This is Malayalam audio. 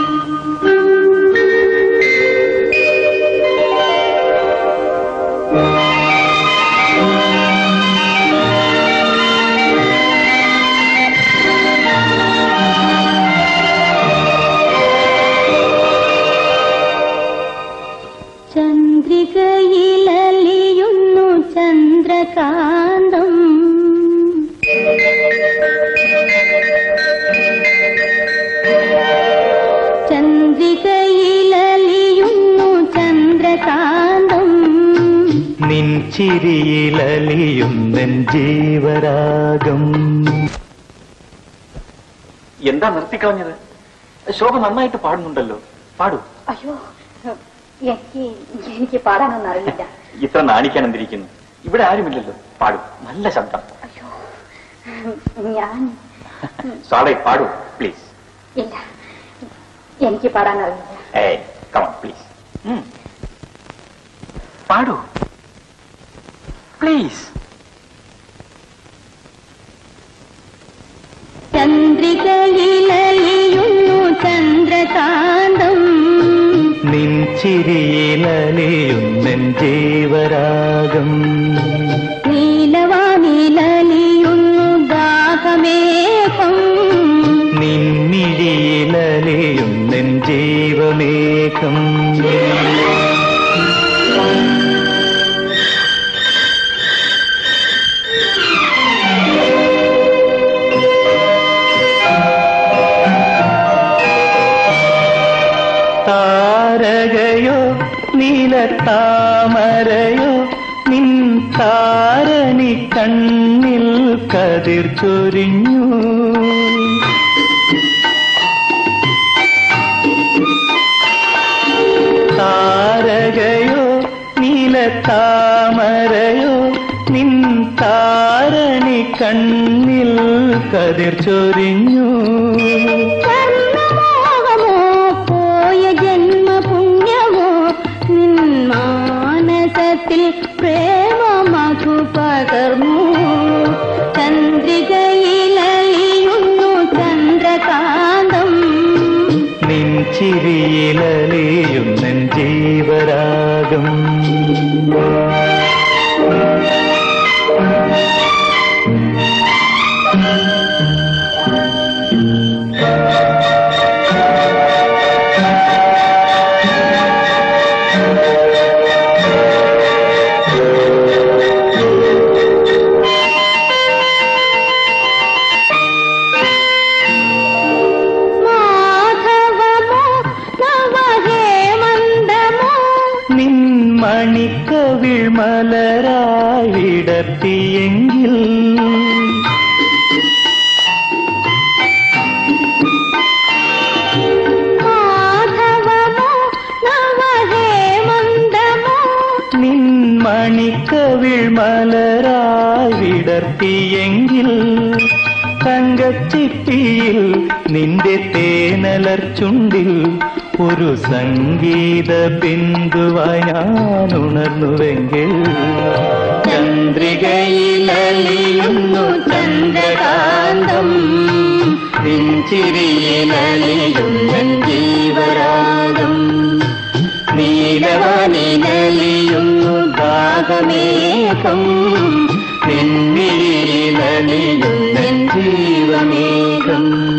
ചന്ദ്രികയിലലിയുന്നു ചന്ദ്രകാന്തം ചന്ദ്രികയിലലിയുന്നു ചന്ദ്രകാന്തം നിൻ ചിരിയിലലിയുന്നെൻ ജീവരാഗം. എന്താ നിർത്തിക്കളഞ്ഞത്? ശോഭ നന്നായിട്ട് പാടുന്നുണ്ടല്ലോ, പാടൂ. അയ്യോ, എനിക്ക് പാടാനൊന്നും അറിയില്ല. ഇത്ര നാണിക്കാൻ എന്തിരിക്കുന്നു? ഇവിടെ ആരുമില്ലല്ലോ, പാടൂ, നല്ല ശബ്ദം. അയ്യോ, ഞാൻ സാറേ പാടൂ പ്ലീസ്. ഇല്ല, എനിക്ക് പാടാനറിയില്ല. ഏയ് കം ഓൺ പ്ലീസ്, പാടൂ പ്ലീസ്. ചന്ദ്രികയിലലിയുന്നു ചന്ദ്രകാന്തം നിൻ ചിരിയിലലിയുന്നെൻ ജീവരാഗം. നീലവാനിലലിയുന്നു ദാഹമേഘം നിന്നിഴിയിലലിയുന്നെൻ ജീവമേഘം. താരകയോ നീലത്താമരയോ നിൻ താരണി കണ്ണിൽ കതിർ ചൊരിഞ്ഞു. താരകയോ നീലത്താമരയോ നിൻ താരണി കണ്ണിൽ കതിർ ചൊരിഞ്ഞു. മാനസത്തിൽ പ്രേമ മധു പകർന്നു. ചന്ദ്രികയിലലിയുന്നു ചന്ദ്രകാന്തം നിൻ ചിരിയിലലിയുന്നെൻ ജീവരാഗം. മണിക്കവിൾ മലരായി വിടർത്തിയെങ്കിൽ നിൻ മണിക്കവിൾ മലരായി വിടർത്തിയെങ്കിൽ തങ്കച്ചിപ്പിയിൽ നിന്റെ തേനലർ ചുണ്ടിൽ ഒരു സംഗീത ബിന്ദുവായി ഞാൻ ഉണർന്നുവെങ്കിൽ. ചന്ദ്രികയിലലിയുന്നു ചന്ദ്രകാന്തം നിൻ ചിരിയിലലിയുന്നെൻ ജീവരാഗം. നീലവാനിലലിയുന്നു ദാഹമേഘം നിന്നിഴിയിലലിയുന്നെൻ ജീവമേഘം.